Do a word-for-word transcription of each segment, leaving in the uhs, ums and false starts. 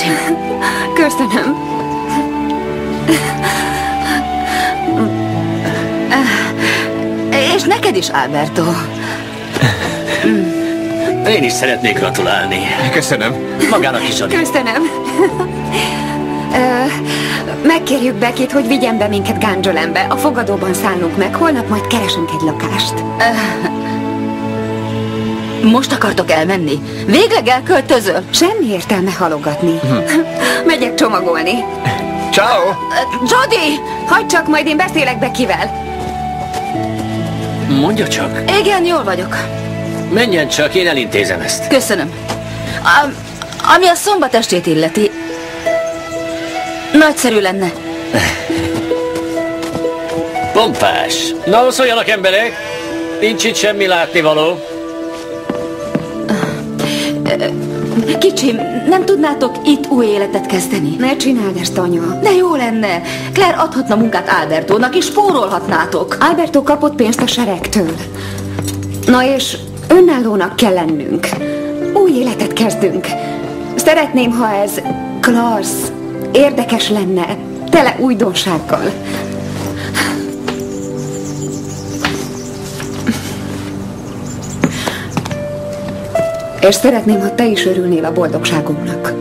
Köszönöm. És neked is, Alberto. Én is szeretnék gratulálni. Köszönöm. Magának is adni. Köszönöm. Megkérjük Beckit, hogy vigyen be minket Ganjolembe. A fogadóban szállunk meg. Holnap majd keresünk egy lakást. Most akartok elmenni? Végleg elköltözöl? Semmi értelme halogatni. Hm. Megyek csomagolni. Ciao. Jody! Hagyd csak, majd én beszélek Beckivel. Mondja csak. Igen, jól vagyok. Menjen csak, én elintézem ezt. Köszönöm. A, ami a szombatestét illeti, nagyszerű lenne. Pompás. Na, szóljanak emberek. Nincs itt semmi látnivaló. Kicsim, nem tudnátok itt új életet kezdeni? Ne csináld ezt, anya. De jó lenne. Claire adhatna munkát Albertónak, és spórolhatnátok. Alberto kapott pénzt a seregtől. Na és önállónak kell lennünk. Új életet kezdünk. Szeretném, ha ez klassz, érdekes lenne, tele újdonsággal. És szeretném, ha te is örülnél a boldogságomnak.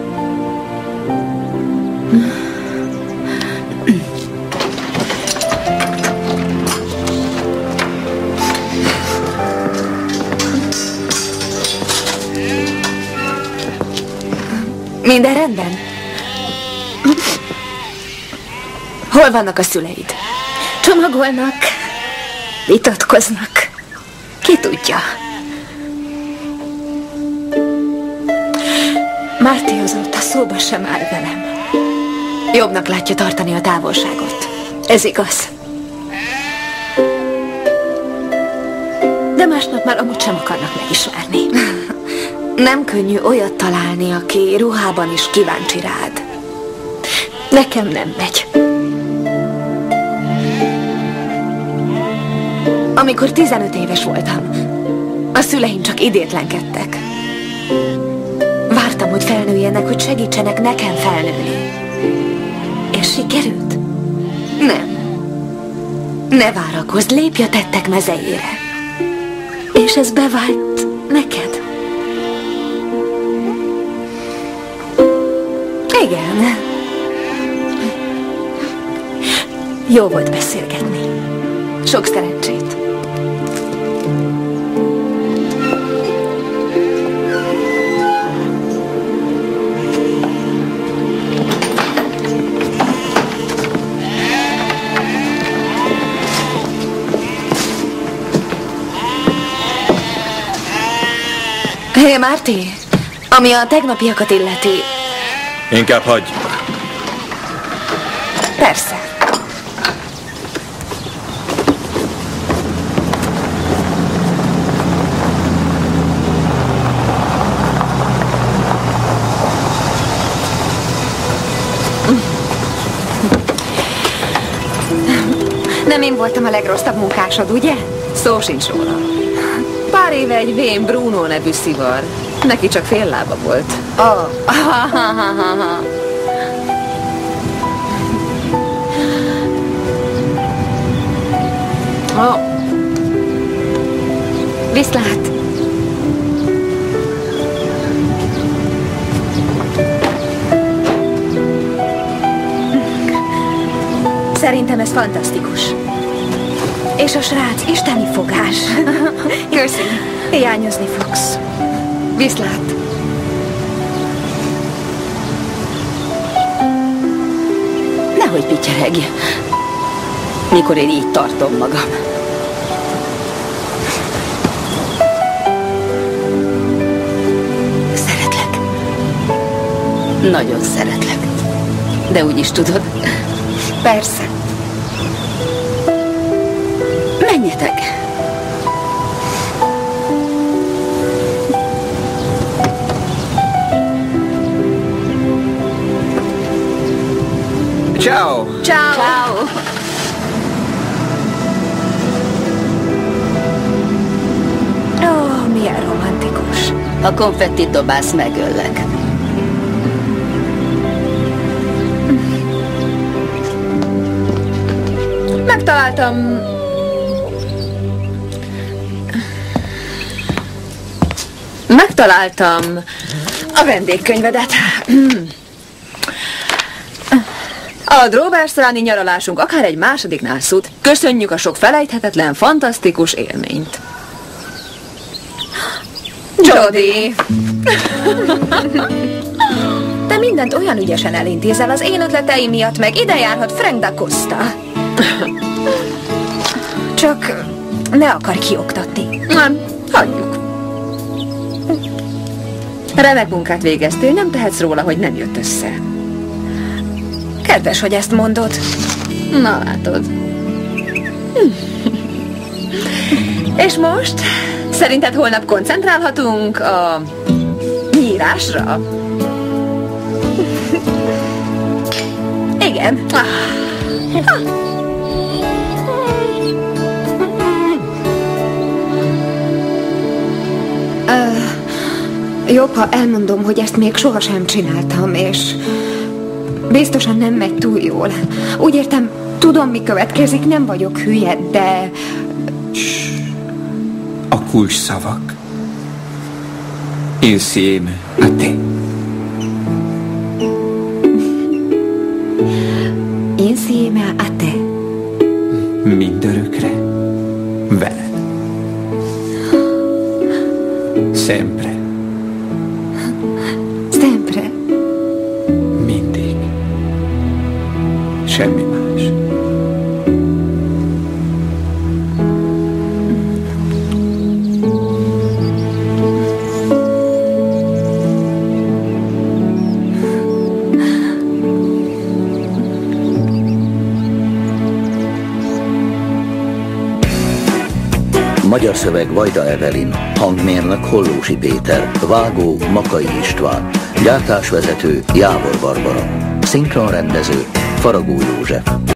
Minden rendben? Hol vannak a szüleid? Csomagolnak, vitatkoznak. Ki tudja? Márti azóta szóba sem áll velem. Jobbnak látja tartani a távolságot. Ez igaz. De másnap már amúgy sem akarnak megismerni. Nem könnyű olyat találni, aki ruhában is kíváncsi rád. Nekem nem megy. Amikor tizenöt éves voltam, a szüleim csak idétlenkedtek. Vártam, hogy felnőjenek, hogy segítsenek nekem felnőni. És sikerült? Nem. Ne várakozz, lépj a tettek mezejére. És ez bevált neked? Igen. Jó volt beszélgetni. Sok szerencsét. Hé, hey, Márti, ami a tegnapiakat illeti... Inkább hagyjuk. Persze. Nem én voltam a legrosszabb munkásod, ugye? Szó sincs róla. Pár éve egy vén Bruno nevű szivar. Neki csak fél lába volt. Oh. Oh. Viszlát. Szerintem ez fantasztikus. És a srác isteni fogás. Köszi. Hiányozni fogsz. Viszlát. Nehogy pityeregj, mikor én így tartom magam. Szeretlek. Nagyon szeretlek. De úgy is tudod. Persze. Menjetek. Ciao. Ciao. Ciao. Ó, oh, milyen romantikus. Ha konfettit dobálsz, megöllek. Megtaláltam... Megtaláltam a vendégkönyvedet. A Dróberszráni nyaralásunk akár egy másodiknál szút. Köszönjük a sok felejthetetlen, fantasztikus élményt. Jody! Te mindent olyan ügyesen elintézel az én ötleteim miatt, meg ide járhat Frank da Costa. Csak ne akar kioktatni. Nem, hagyjuk. Remek munkát végeztél, nem tehetsz róla, hogy nem jött össze. Kedves, hogy ezt mondod. Na, látod. És most? Szerinted holnap koncentrálhatunk a nyírásra? Igen. Ah. Ah. Uh, jobb, ha elmondom, hogy ezt még sohasem csináltam, és biztosan nem megy túl jól. Úgy értem, tudom, mi következik, nem vagyok hülye, de... A kulcs szavak. Insieme a te. Insieme a te. Mindörökre. Veled. Sempre. Sempre. Mindig. Semmi más. Magyar szöveg Vajda Evelin, hangmérnök Hollósi Péter, vágó Makai István, gyártásvezető Jávor Barbara, szinkronrendező Faragó József.